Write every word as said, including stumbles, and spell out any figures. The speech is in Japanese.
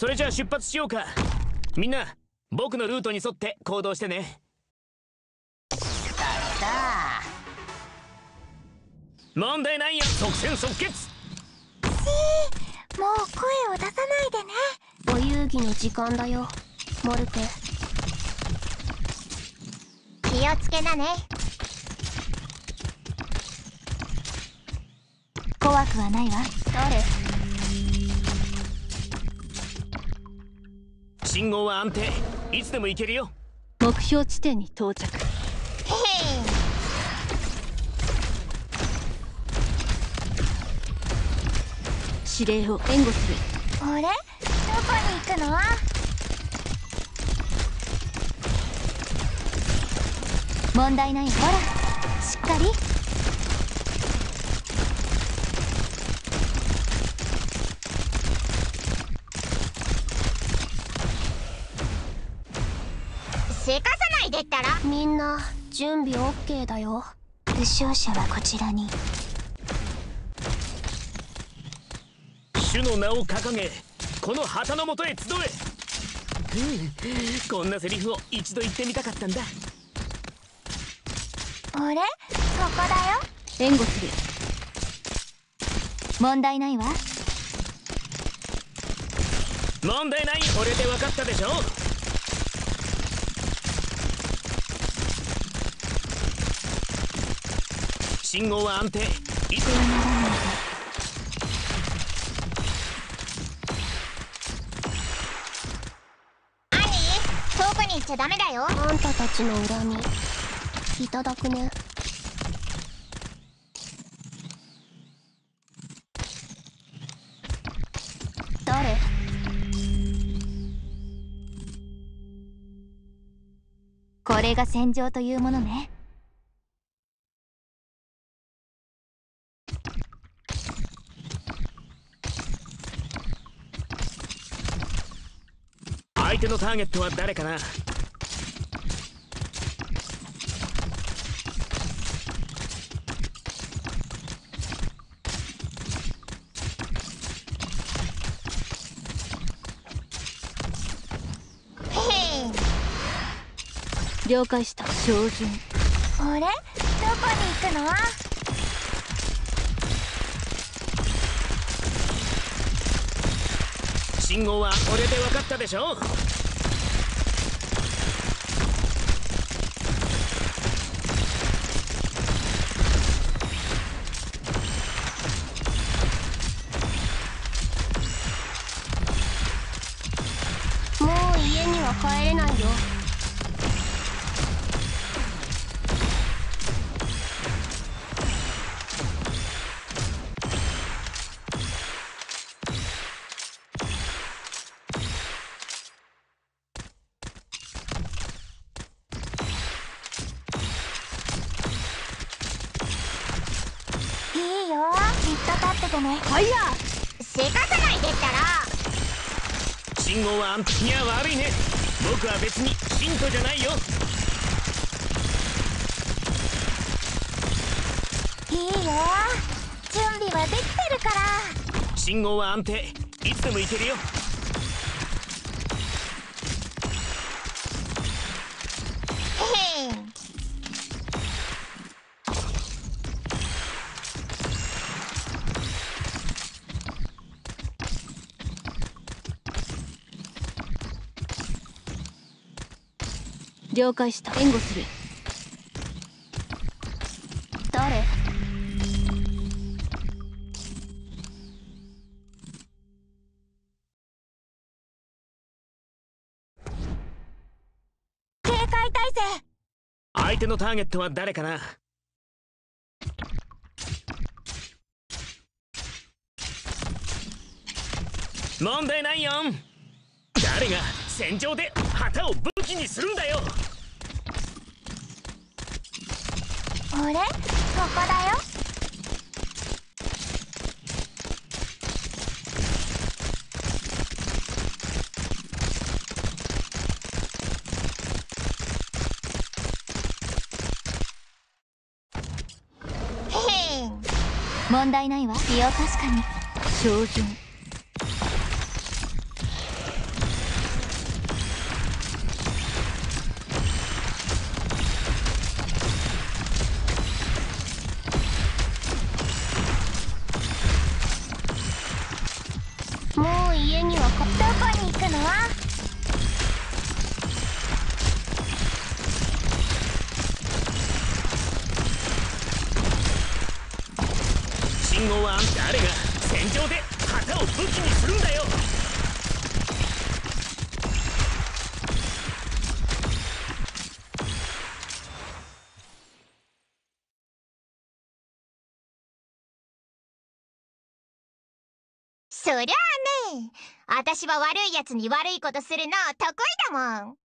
それじゃあ出発しようか。みんな僕のルートに沿って行動してね。問題ないよ。即戦即決。 しー、もう声を出さないでね。お遊戯の時間だよモルテ。気をつけなね。怖くはないわ。誰？ 信号は安定。いつでも行けるよ。 目標地点に到着。 へへ指令を援護する。 あれ？どこに行くの？問題ない。ほら、しっかり。せかさないでったら。みんな準備 オーケー だよ。負傷者はこちらに。 主の名を掲げこの旗の下へ集え。こんなセリフを一度言ってみたかったんだ。 あれ？そこだよ。 援護する。 問題ないわ。 問題ない。これで分かったでしょ。信号は安定。いつもならないで。 遠くに行っちゃダメだよ。あんたたちの恨みいただくね。誰？これが戦場というものね。 相手のターゲットは誰かな。 了解した。照準。 あれ？どこに行くの？ 信号はこれで分かったでしょ。 もう家には帰れないよ。いいよ、じっと立っててね。 ファイヤー。 せかさないでったら。 信号は安定。いや悪いね。僕は別に信徒じゃないよ。 いいよ、準備はできてるから。 信号は安定。いつでも行けるよ。 へへ了解した。援護する。 誰？警戒態勢。 相手のターゲットは誰かな。問題ないよ。誰が戦場で旗を武器にするんだよ。 あれ？ここだよ。へへ問題ないわ。気を確かに。 照準。 信号は誰が戦場で旗を武器にするんだよ。 そりゃあね、私は悪いやつに悪いことするの得意だもん。